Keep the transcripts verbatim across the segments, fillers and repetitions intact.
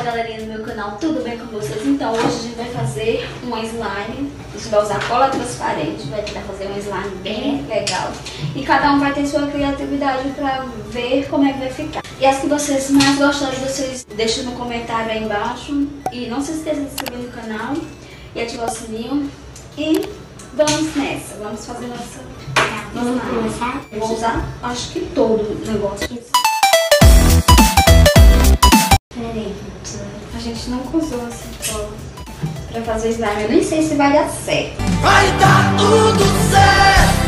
galerinha do meu canal, tudo bem com vocês? Então hoje a gente vai fazer uma slime. A gente vai usar cola transparente, vai tentar fazer um slime bem legal. E cada um vai ter sua criatividade pra ver como é que vai ficar. E as que vocês mais gostarem, vocês deixam no comentário aí embaixo. E não se esqueça de se inscrever no canal e ativar o sininho. E vamos nessa, vamos fazer nossa... Vamos começar? Eu vou usar, acho que todo o negócio. Peraí, A gente nunca usou essa cola pra fazer slime. Eu nem sei se vai dar certo. Vai dar tudo certo!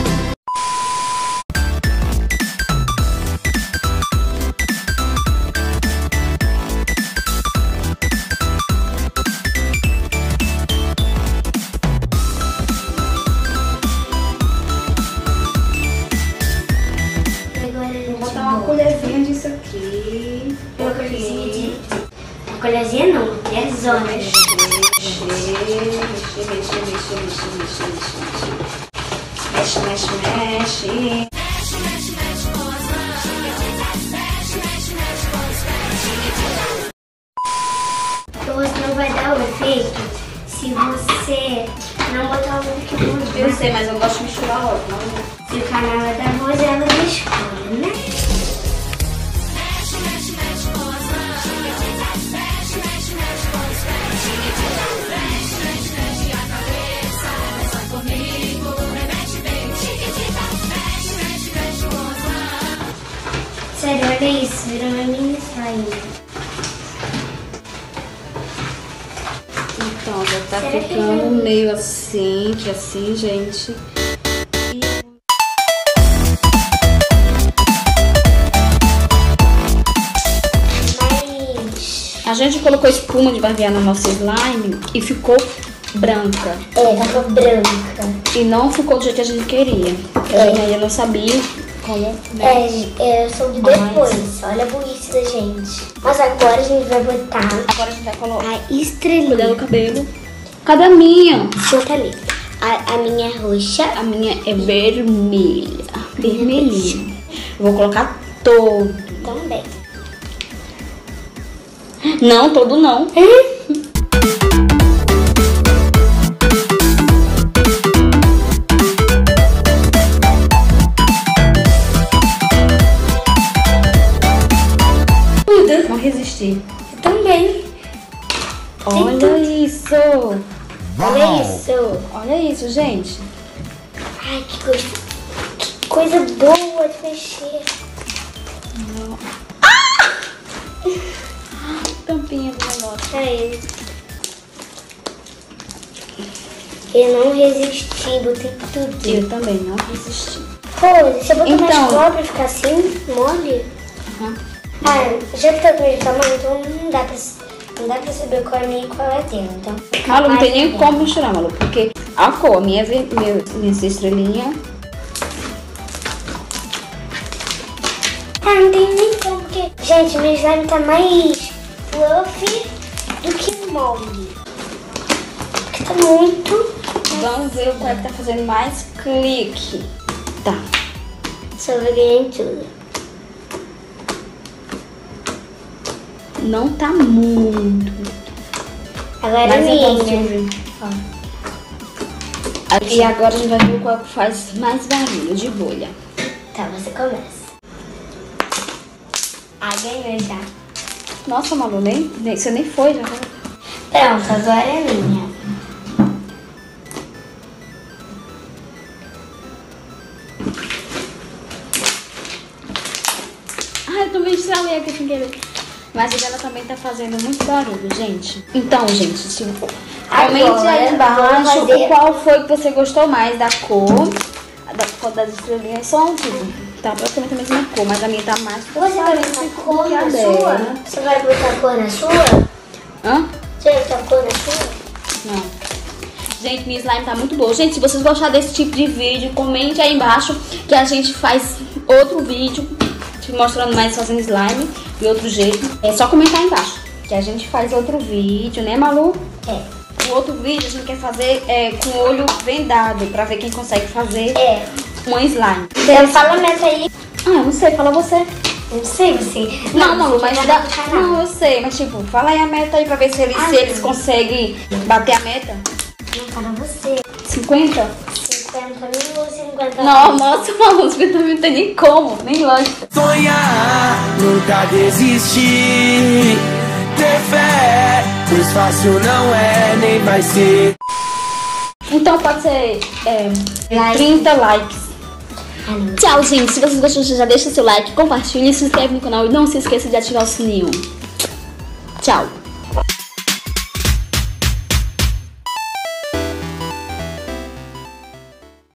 Vou botar uma colherzinha disso aqui. Uma colherzinha de... Uma colherzinha não, é zona. Mexer, mexer, mexer, mexer, mexer, mexer, mexer, mexer. Mexe, mexe, mexe. Mexe, mexe, mexe com as mãos. Mexe, mexe, mexe com os pés. O rosto não vai dar o efeito se você não botar o look muito. Eu sei, mas eu gosto de misturar logo. Não? Se o canal é da Rose, ela escolhe, né? Mexe, mexe, mexe com as mãos. Mexe, mexe, mexe com os pés. Mexe, mexe, mexe a cabeça. Dança comigo, remete bem. Chiquitita. Mexe, mexe, mexe com as mãos. Sério, olha isso, virou uma mini slime. Então, já tá Será que ficando vai- meio assim, que assim, gente. Mas... A gente colocou espuma de barbear na nossa slime e ficou branca. É, ficou branca. E não ficou do jeito que a gente queria. A É. gente ainda não sabia como. É, eu soube depois. Olha a burrice da gente. Mas agora a gente vai botar Agora a gente vai colocar. a Cuidar estrelinha. do cabelo. Cadê a minha? Bota ali. A, a minha é roxa. A minha é vermelha. Vermelhinha. Eu vou colocar todo. Também. Não, todo não. Não resisti. Também. Olha isso. Olha isso. Olha isso, gente. Ai, que coisa, que coisa boa de mexer. Tampinha do negócio. Aí. Eu não resisti, botei tudo. Eu também não resisti. Pô, você botou Então. mais cola pra ficar assim, mole? Uhum. Ah, já que tá com o mesmo tamanho, então não dá pra, não dá pra saber qual é a minha e qual é a dele. Então, Malu, não tem nem mais como misturar, Malu, porque a cor, a minha, é ver- minha, minha estrelinha. Ah, não tem nem como, porque... Gente, meu slime tá mais fluffy do que mole. Porque tá muito... Vamos ver qual é que tá fazendo mais clique. Tá. Só vai ganhar em tudo. Não tá muito. Agora Mas é eu posso minha. ver. Ó. E agora a gente vai ver qual que faz mais barulho de bolha. Tá, você começa. Ah, ganhou já. Nossa, Malu, nem, nem, você nem foi já. Pronto, agora é minha. Ai, eu também estralei aqui sem querer. Mas a dela também tá fazendo muito barulho, gente. Então, gente, se... comente aí Agora, embaixo vamos fazer- qual foi que você gostou mais da cor. Da cor das estrelinhas são tudo. Tá praticamente a mesma cor, mas a minha tá mais Você vai transparente botar cor que a na dela. sua? Você vai botar cor na sua? Hã? Você vai botar cor na sua? Não. Gente, minha slime tá muito boa. Gente, se vocês gostaram desse tipo de vídeo, comente aí embaixo que a gente faz outro vídeo te mostrando mais fazendo slime de outro jeito. É só comentar aí embaixo que a gente faz outro vídeo, né, Malu? É. O outro vídeo a gente quer fazer é, com o olho vendado, pra ver quem consegue fazer É. uma slime. Então fala a meta aí. Ah, não sei, fala você. Não sei, você. Não, Malu, mas já dá... vai no canal. Não, eu sei, mas tipo, fala aí a meta aí pra ver se eles, Ah, se eles sim. conseguem bater a meta. Não, para você. cinquenta? cinquenta mil ou cinquenta Não, nossa, Malu, cinquenta mil não tem nem como, nem lógica. Sonhar, nunca desistir. Ter fé, pois fácil não é, nem vai ser. Então pode ser é, Like. trinta likes. Ah, não. Tchau, gente. Se vocês gostam, já deixa seu like, compartilha, se inscreve no canal e não se esqueça de ativar o sininho. Tchau.